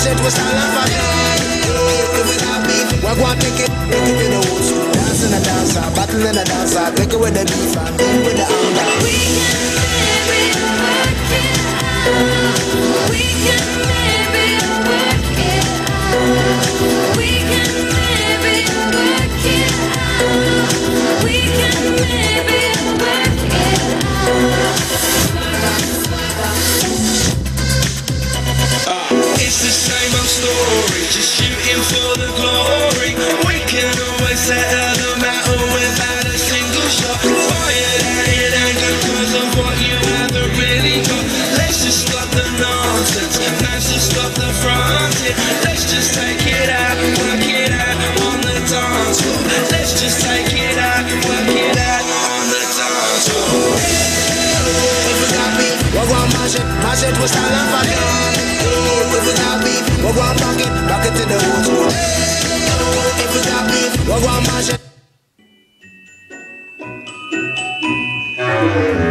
mash it with style and fashion. If we got beef, we go and take it in the old school. Dance in a dancer, battle in a dancer, take it with the beef and deal with the anger. We can maybe work it out. We can maybe work it out. We can maybe work it out. We can maybe work it out. It's the same old story, just shooting for the glory. We can always settle the matter without a single shot. Fired at it anger because of what you haven't really got. Let's just stop the nonsense, let's just stop the fronting. Let's just take it out and work it out on the dance floor. Let's just take it out and work it out on the dance floor. If we got beef, we go and mash it with style and fashion. If we got beef, we go and rock it in the old school. If we got beef, we go and mash it.